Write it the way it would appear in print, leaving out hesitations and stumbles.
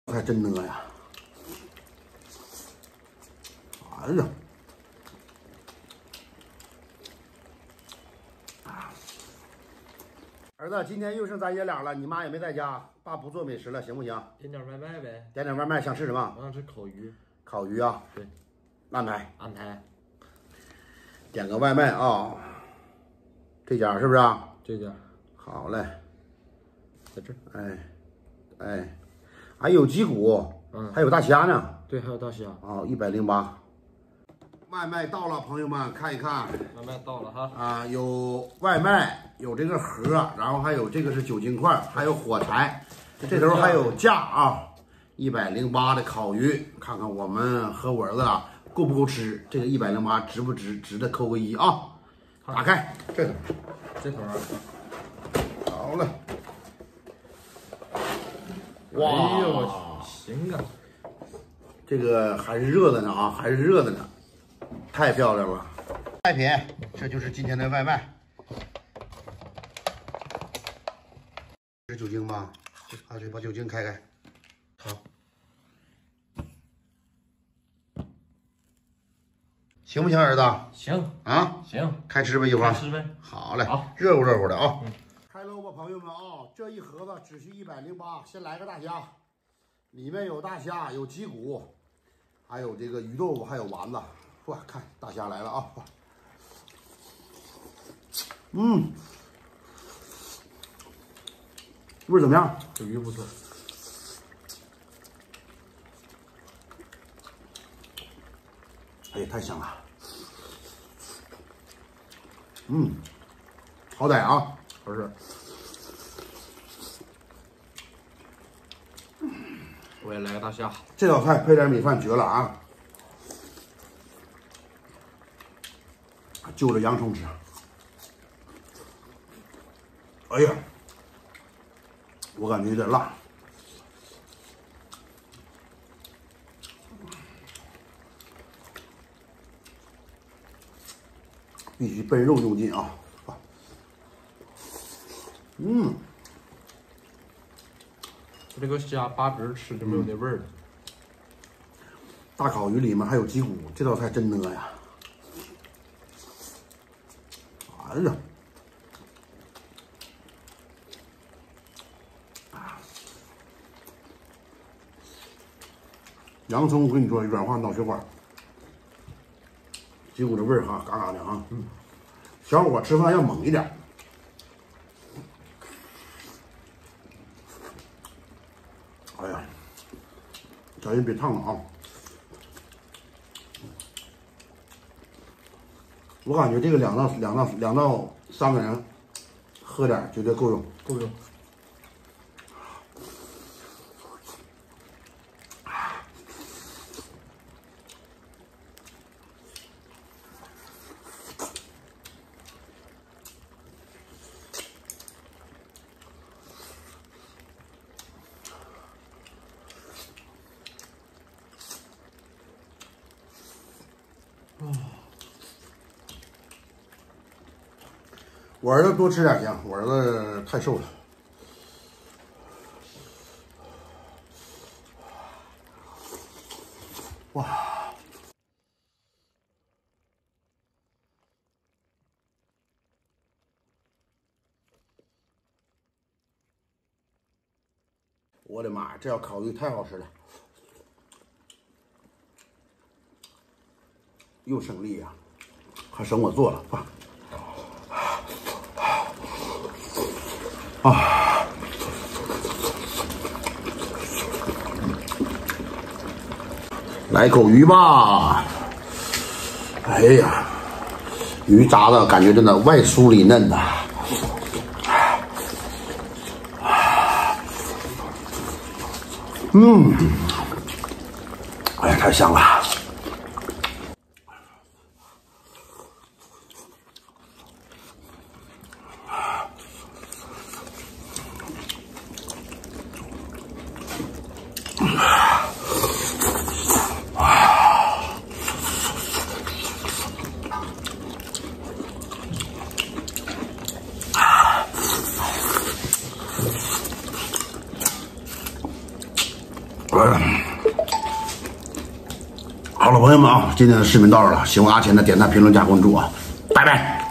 还真呢呀！哎呀！儿子，今天又剩咱爷俩了，你妈也没在家，爸不做美食了，行不行？ 点点外卖呗。 点点外卖，想吃什么？ 我想吃烤鱼。 烤鱼啊？ 对， 安排。 安排。 点个外卖啊！这家是不是？ 这家。 好嘞， 在这儿。 哎，还有鸡骨，还有大虾呢。 对，还有大虾。 啊，108。外卖到了，朋友们看一看。 外卖到了哈。 啊，有外卖，有这个盒，然后还有这个是酒精块，还有火柴，这头还有架啊。108的烤鱼，看看我们和我儿子俩够不够吃？这个108值不值？值得扣个1啊！打开这头， 这头啊。 好了。 哇！哎呦我去，行啊！ 这个还是热的呢啊，还是热的呢，太漂亮了。菜品，这就是今天的外卖。是酒精吧？啊，对，把酒精开开。好。行不行，儿子？ 行啊， 行， 开吃呗，一会儿。 开吃呗。 好嘞， 好， 热乎热乎的啊。开喽吧，朋友们啊！这一盒子只需108，先来个大虾，里面有大虾，有鸡骨，还有这个鱼豆腐，还有丸子。哇，看大虾来了啊！味儿怎么样？ 这鱼不错。 哎呀，太香了。好歹啊， 好吃。我也来个大虾。 这道菜配点米饭绝了啊！就着洋葱吃。哎呀，我感觉有点辣。必须笨肉用尽啊！ 这个虾扒皮吃就没有那味儿了。 大烤鱼里面还有鸡骨，这道菜真呢呀！哎呀！洋葱我跟你说，软化脑血管。鸡骨的味儿哈，嘎嘎的啊。小火吃饭要猛一点。哎呀，小心别烫了啊！我感觉这个两到3个人喝点绝对够用， 够用。 我儿子多吃点行，我儿子太瘦了。哇！我的妈，这道烤鱼太好吃了，又省力呀，还省我做了啊！来口鱼吧！哎呀，鱼炸的感觉真的外酥里嫩的。哎呀，太香了！ 好了，朋友们啊，今天的视频到这儿了，喜欢阿钱的点赞、评论、加关注啊，拜拜。